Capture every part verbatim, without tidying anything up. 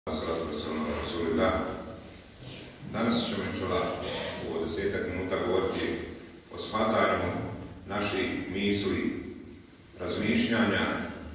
Danas ćemo inšallah u desetak minuta govoriti o shvatanju naših misli, razmišljanja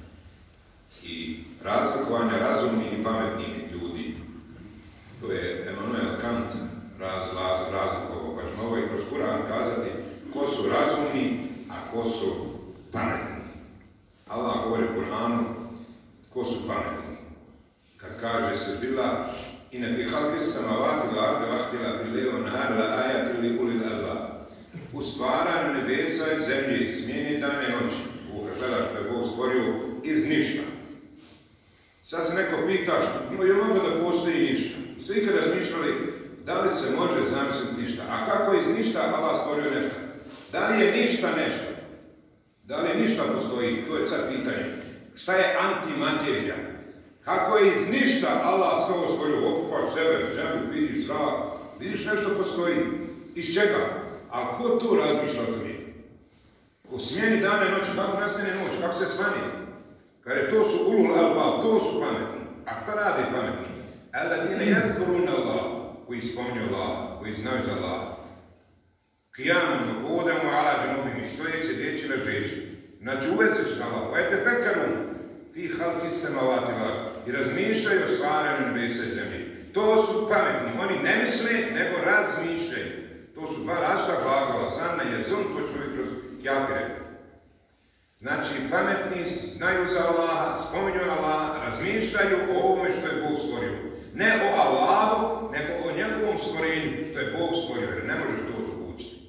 i razlikovanja razumnih i pametnih ljudi. To je Emanuel Kant raz, raz, razlikovao, pa ćemo ovo i kroz Kur'an kazati ko su razumni, a ko su pametni. Allah govori u Kur'anu ko su pametni. Kad kaže se bila Inna fi halqis samawati wal ardi wa ikhtilafi al-layli wan nahari la ayatin li ulil albab. U stvaranju nebesa i zemlje, smjeni dana i noći. Boga gleda što je Bog stvorio iz ništa. Sad se neko pita što, je li mogo da postoji ništa? Svi kad razmišljali da li se može zamisliti ništa? A kako iz ništa Allah stvorio nešto? Da li je ništa nešto? Da li ništa postoji? To je sad pitanje. Šta je antimaterija? Kako je iz ništa Allah sve ovo stvorio, okupaš sebe, zemlju, vidiš zrak, vidiš nešto postoji. Iz čega? A ko tu razmišlja o tome? U smjeni dana i noći, kako nastane noć, kako se svani? Kada to su ulul albab, to su pametni. A šta rade pametni? Alladine yadhkuruna Allah, koji spominju Allah, koji znaju za Allah. Qiyamom, dok odemo ala džanubim, stojeći, djeći, ležeći. Znači uvezi su Allah, wa yatafakkarun fi halqis samawati wal ardi. I razmišljaju o stvaranju nebesa i zemlje. To su pametni. Oni ne misle, nego razmišljaju. To su dva različita glagola. Zanna je zon, to ćemo i kroz jake. Znači, pametni znaju za Allaha, spominju Allaha, razmišljaju o ovome što je Bog stvorio. Ne o Allahu, nego o njegovom stvorenju što je Bog stvorio, jer ne možeš to odlučiti.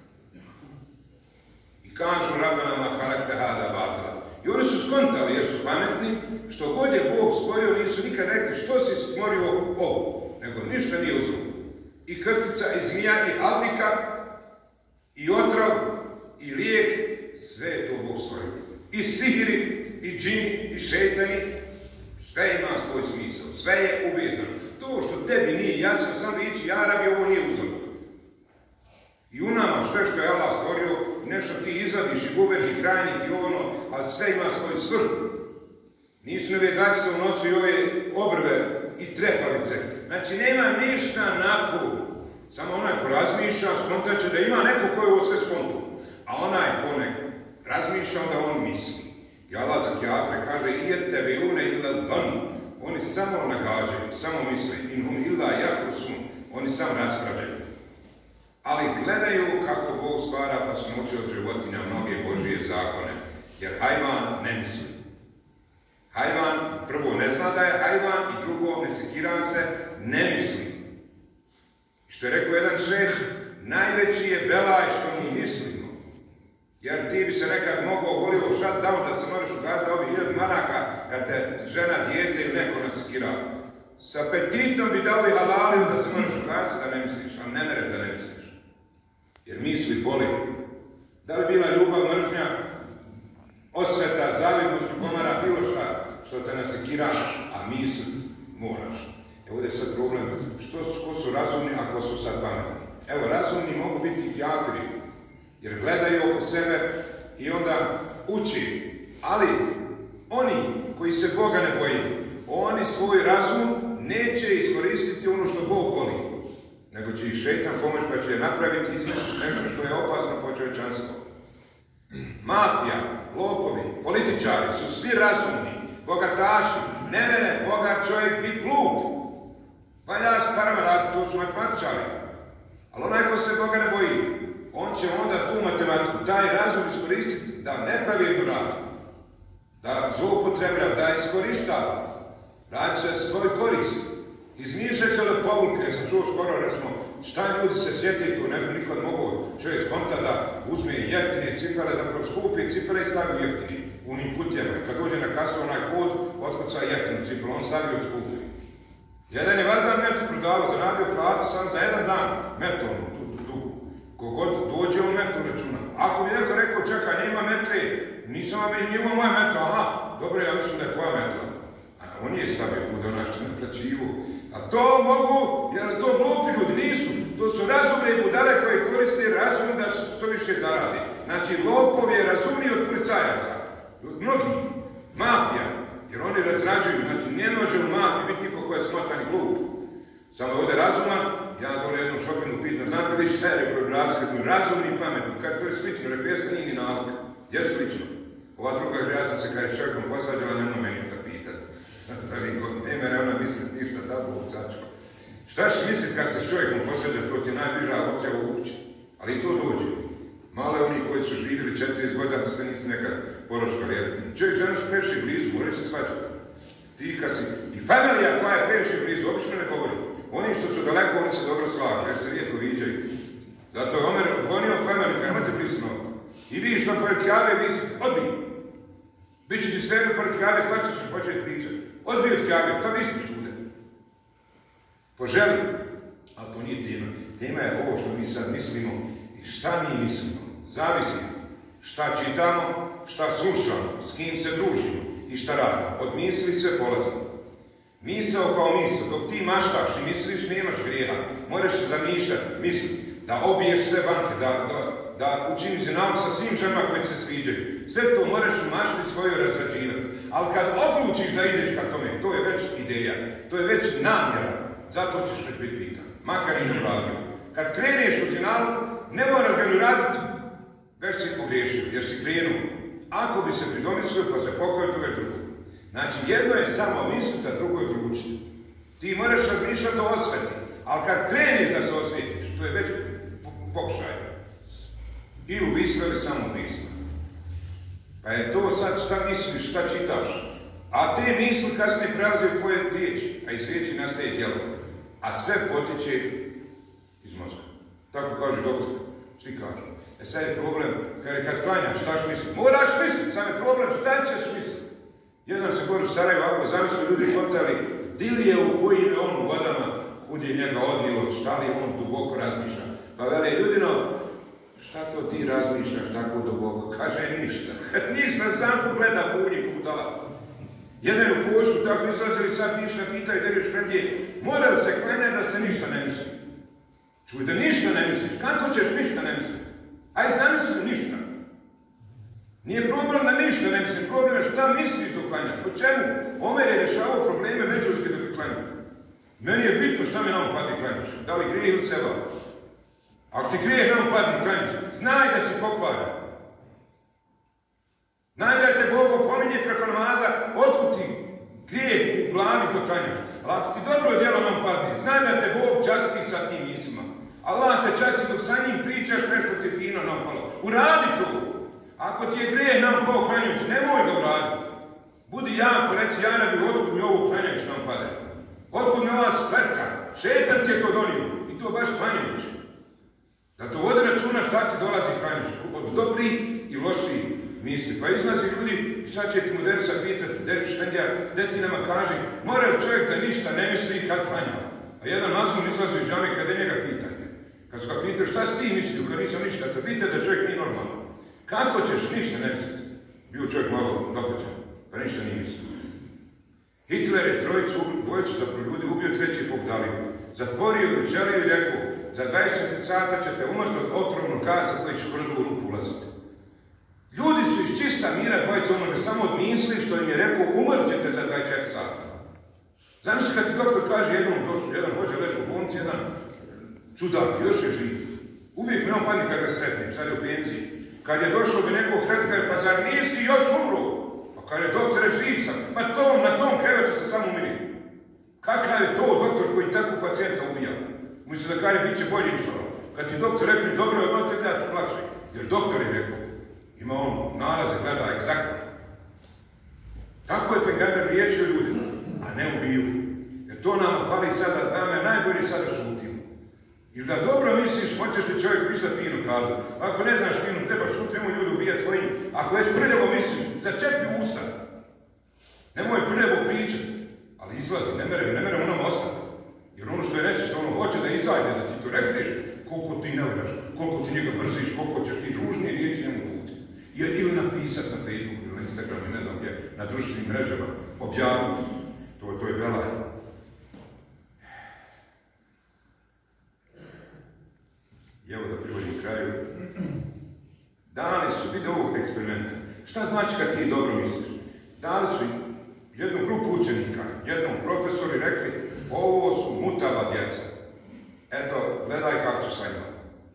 I kažu Rabbana halakta hada batila. I oni su skontali jer su pametni, što god je Bog stvorio, nisu nikad rekli što si stvorio ovo, nego ništa nije uzro. I krtica, i zmija, i aldika, i otrov, i lijek, sve je to Bog stvorio. I sihiri, i džini, i šetani, sve ima svoj smisao, sve je uvezano. To što tebi nije jasno, samo ići Arabi, ovo nije uzro. I u nama sve što je Allah stvorio, nešto ti izvadiš i guberni krajnik i ono, ali sve ima svoj svrhu. Nisu nevjedačice unosi ove obrve i trepavice. Znači nema ništa naku. Samo onaj ko razmišlja, skontat će da ima neko ko je ovo sve skontu. A onaj ko ne razmišlja, onda on misli. I Allah za kjafre kaže ijet tebe une illa dan. Oni samo nagađaju, samo misle. Inhum illa jahrusun. Oni samo raspravljaju. Ali gledaju kako Bog stvara, pa su naučili od životinja mnoge Božije zakone. Jer hajvan ne misli. Hajvan prvo ne zna da je hajvan i drugo ne sekiran se, ne misli. Što je rekao jedan šeh, najveći je belaj što mi mislimo. Jer ti bi se nekad mogao volio shut down da se moraš ukazati ovih hiljad maraka kad te žena, dijete ili neko nasekira. Sa apetitom bi dali halaliju da se moraš ukazati da ne misliš, a ne mere da ne misliš. Jer misli boli. Da li bila ljubav, mržnja, osveta, zavidnost, ljubomara, bilo šta što te nasekira, a mislit moraš. Evo ovdje je sad problem, što su, ko su razumni, a ko su sad pametni. Evo, razumni mogu biti kjafiri, jer gledaju oko sebe i onda uči. Ali oni koji se Boga ne boji, oni svoj razum neće iskoristiti ono što Bog voli, nego će ih šejtan pomoć pa će napraviti između nešto što je opasno po čovječanstvo. Mafija, lopovi, političari su svi razumni, bogataši, nevere, bogat čovjek bit glup. Valja s parama raditi, to su matematičari. Ali onaj ko se Boga ne boji, on će onda tu matematiku, taj razum iskoristiti da nepravilno radi, da zloupotreblja, da iskorištava, radi se svoj korist. Izmišljat će lopovluke, sam čuo skoro, recimo, šta ljudi se sjeti, tu ne bi nikad mogao čovjek skonta da uzme jeftine cipele, zapravo skupi cipele i stavi u jeftini, u unim kutijama. I kad dođe na kasu onaj kod, otkuca jeftinu cipelu, on stavi u skupi. Jedan je vazdan metu prodavao, zaradio platu sam za jedan dan metom dugu. Kogod dođe on metu računa. Ako mi neko rekao, čekaj, nema metre, nisam vam i njima moja metra, aha, dobro, ja mislim da je tvoja metra. On nije stavio tu da onak što ne plaćivu. A to mogu, jer to glupi ljudi nisu. To su razumne budale koje koriste razum da što više zaradi. Znači, lopov je razumniji od policajaca. Od mnogih. Mafija. Jer oni oni razrađuju, znači ne može u mati biti niko ko je smotan i glup. Samo ovdje razuman, ja dole jednom šopinu pitam, znate li šta je rekao razlika između razumni i pametni, kad to je slično, rekao jesam nije ni nalog, gdje je slično? Ova druga, ja sam se kada je čovjekom posvađala, nemoj meni da pitat. Ne mene ona mislit ništa, tako u cačku. Šta ćeš mislit kad se s čovjekom posvađa, to ti je najbliža opcija u kući, ali i to dođe. Malo je oni koji su živjeli četrdeset godina, da nisu nekad poroškali. Čovjek žena su previše blizu, moraju se svađati. Ti kad si, i familija koja je previše blizu, obično ne govori. Oni što su daleko, oni se dobro slažu, jer se rijetko viđaju. Zato je Omer odgonio familiju, kad nemate blizu noga. I vi što pored Kjabe visite, odbij. Biće ti sve pored Kjabe, svačeš i početi pričati. Odbij od Kjabe, pa visiš tude. Poželi. Ali to nije tema. Tema je ovo što mi sad mislimo i šta mi mislimo. Zavisi šta čitamo, šta slušamo, s kim se družimo i šta radimo. Od misli sve polazimo. Misao kao misao, dok ti maštaš i misliš, nemaš grijeha. Moraš zamišljati, misli, da obiješ sve banke, da, da, da učiniš nauk sa svim ženama koji se sviđaju. Sve to moraš u mašti svoju razrađivati. Ali kad odlučiš da ideš ka tome, to je već ideja, to je već namjera. Zato ćeš već biti pitan, makar i nepravio. Kad kreneš u zinalu, ne moraš ga ni raditi, već si pogriješio, jer si krenuo. Ako bi se pridomislio, pa se pokojio, to je drugo. Znači, jedno je samo misliti, a drugo je odlučiti. Ti moraš razmišljati o osveti, ali kad kreniš da se osvetiš, to je već pokušaj. Ili ubistvo ili samo ubistvo. Pa je to sad šta misliš, šta čitaš. A te misli kasnije prelaze u tvoje riječi, a iz riječi nastaje djelo. A sve potiče iz mozga. Tako kaže doktor. Svi kažu. E sad je problem, kad, kad klanjaš, šta ćeš misliti? Moraš misliti, sad je problem, šta ćeš misliti? Jedan se gore u Sarajevo, ako zamislili ljudi kontali, di li je u kojim je on u vodama, kud je njega odnilo, šta li on duboko razmišlja. Pa vele, ljudino, šta to ti razmišljaš tako duboko? Kaže, ništa. Ništa, zamku gleda punje kutala. Jedan je u pošku, tako izlazili sad ništa, pitaju Derviš Pendije, mora li se klene da se ništa ne misli? Čuj, da ništa ne misliš, kako ćeš ništa ne misliti? Aj zamisli ništa. Nije problem da ništa ne misli, problem je šta misli dok klanja. Po čemu? Omer je rješavao probleme međuljudske dok je klanja. Meni je bitno šta mi nam padne klanjaš, da li grije ili seba. Ako ti grije nam padne klanjaš, znaj da si pokvaran. Znaj da te Bog opominje preko namaza, otkud ti grije u glavi to klanjaš. Ali ako ti dobro djelo nam padne, znaj da te Bog časti sa tim mislima. Allah te časti dok sa njim pričaš nešto ti fino nampalo. Uradi to. Ako ti je grije nam Bog klanjaš, nemoj ga uraditi. Budi jak, pa reci, ja ne bi otkud mi ovo klanjaš nam pade. Otkud mi ova spletka, šetan ti je to donio i to baš klanjajuć. Zato vodi računa šta ti dolazi klanjaš, od dobri i loši misli. Pa izlazi ljudi, sad će ti mu Derisa pitati, Derviš Pendija, gdje ti nama kaže, mora čovjek da ništa ne misli kad klanja. A jedan mazmun izlazi u džami kada njega pitajte. Kad su ga pitali, šta si ti mislio, kad nisam ništa, to vidite da čovjek nije normalno. Kako ćeš ništa ne misliti? Bio čovjek malo dohođen, pa ništa nije mislio. Hitler je trojicu, dvojicu zapravo ljudi ubio, treći pogdalio. Zatvorio i želio i rekao, za dvadeset četiri sata ćete umrti od otrovnog gasa koji će kroz ovu rupu ulaziti. Ljudi su iz čista mira dvojica umrli samo od misli što im je rekao, umrt ćete za dvadeset četiri sata. Zamisli kad ti doktor kaže jednom došlo, jedan hođe leži u bolnici, jedan čudak, još je živ. Uvijek mi on padne kad ga sretnim, sad je u penziji. Kad je došao do nekog kretka, pa zar nisi još umro? Pa kad je doktor živ sam, ma tom, na tom krevetu se samo umiri. Kakav je to doktor koji takvu pacijenta ubija? Misli da kaže, bit će bolje išao. Kad ti doktor rekli, dobro je odmah te gledati lakše. Jer doktor je rekao, ima on nalaze, gleda egzaktno. Tako je Pegamber liječio ljudima, a ne ubiju. Jer to nama fali sada, nama je najbolje sada šutimo. Ili da dobro misliš, hoćeš li čovjeku išta fino kazati. Ako ne znaš fino, treba šutimo ljudi ubijati svojim. Ako već prljavo misliš, začepi usta. Nemoj prljavo pričati. Ali izlazi, ne mere, ne mere onom ostati. Jer ono što je reći, što ono hoće da izajde, da ti to rekneš, koliko ti ne vjeraš, koliko ti njega mrziš, koliko ćeš ti družnije riječi njemu putiti. Ili napisati na Facebooku ili na Instagramu, ne znam gdje, na društvenim mrežama, objaviti. To, to je belaj. I evo da privodim kraju. Dali su, vidi ovog eksperimenta. Šta znači kad ti dobro misliš? Dali su jednu grupu učenika, jednom profesoru i rekli, ovo su mutava djeca. Eto, gledaj kako su sa njima.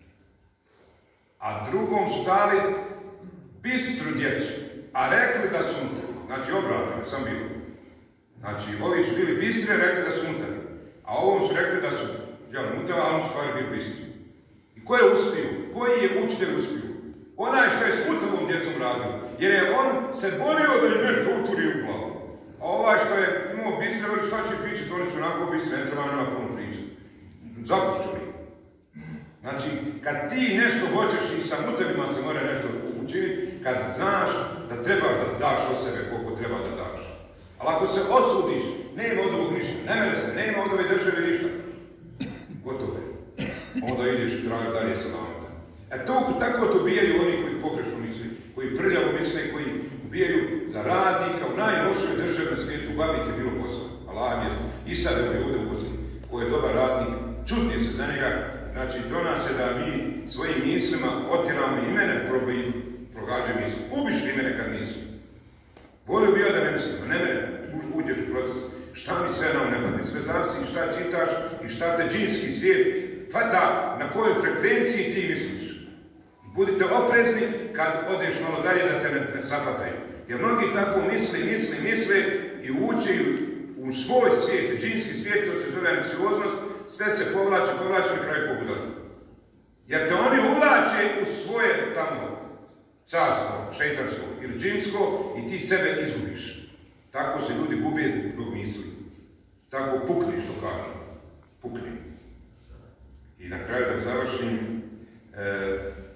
A drugom su dali bistru djecu, a rekli da su mutavi. Znači, obratno sam bio. Znači, ovi su bili bistri, rekli da su mutavi. A ovom su rekli da su jel, mutava, a oni su stvari bili bistri. I ko je uspio? Koji je učitelj uspio? Onaj što je s mutavom djecom radio. Jer je on se borio da je nešto uturi u glavu. A ovaj što je imao bistre, veli šta će pričati, oni su onako bistre, ne treba nema puno pričati. Zapušćali. Znači, kad ti nešto hoćeš i sa mutavima se mora nešto učiniti, kad znaš da trebaš da daš od sebe koliko treba da daš. Ali ako se osudiš, nema od ovog ništa, ne mene se, nema od ove države ništa. Gotovo je. Onda ideš i traži dalje sa nama. E to, tako to ubijaju oni koji pogrešno misle, koji prljavo misle, koji ubijaju za radnika u najlošoj državi na svijetu. Babik je bilo posla. Allah je i sad je ovdje u Bosni, koji je dobar radnik, čudnije se za njega. Znači, do nas je da mi svojim mislima otiramo i mene probaju, progađaju misli. Ubiš li mene kad mislim? Volio bi ja da ne mislim, a ne mene, uđeš u proces. Šta mi sve nam ne padne? Sve zavisi šta čitaš i šta te džinski svijet hvata, na kojoj frekvenciji ti misliš. Budite oprezni kad odeš malo dalje da te ne, ne zapataju. Jer mnogi tako misle, misle, misle i učeju u svoj svijet, džinski svijet, to se zove anksioznost, sve se povlače, povlače na kraju pogledaju. Jer te oni uvlače u svoje tamo carstvo, šeitansko ili džinsko i ti sebe izgubiš. Tako se ljudi gubi dok misli. Tako pukni, što kažu. Pukni. I na kraju da završim, e,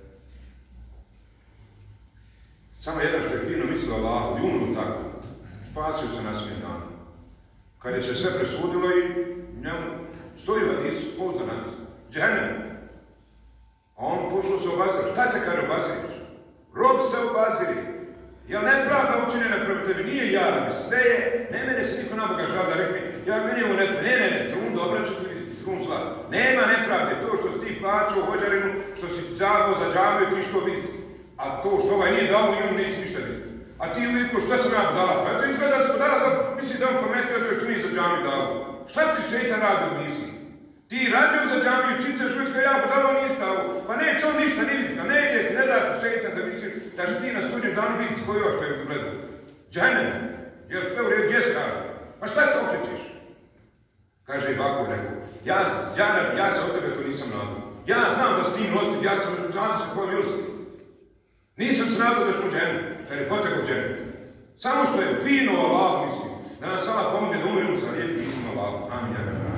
samo jedna što je fino mislila Allahu, i umru tako, spasio se na svim danu. Kad je se sve presudilo i njemu stoji u hadisu, pozna na nas, džehennem. A on pošao se obazirati. Šta se kaže obaziriš? Rob se obaziri. Jel nepravda učinjena prema tebi? Nije ja, sve je, ne mene se niko na Boga žal da rekli, ja meni je ovo nepravda, ne, ne, ne, trun dobra će ti vidjeti, trun zla. Nema nepravde, to što si ti plaćao u hođarinu, što si džavo za džavio, ti što vidjeti. A to što ovaj nije dao i on neće ništa vidjeti. A ti uvijek što sam ja dala? Pa to izgleda da sam dala, da misli da on pametio to što nije za džavio dao. Šta ti šeitan radi u misli? Ti radio za džaviju, čitaš već kao ja, pa dalo ništa ovo. Pa neće on ništa ni vidjeti, a ne ide ti, ne da šeitan da misli da će ti na sudnjem danu vidjeti koji ovo što je gledao. Džahnem, jel sve u redu, gdje se radi? Pa šta se okrećeš? Kaže i ovako rekao, ja, ja, ja se od tebe to nisam nadao. Ja znam da si ti milostiv, ja sam nadao se tvoje milosti. Nisam se nadao da smo džahnem, kad je potekao džahnem. Samo što je fino Allah mislim, da nas Allah pomogne da umremo sa lijepim mislima Allah. Amin.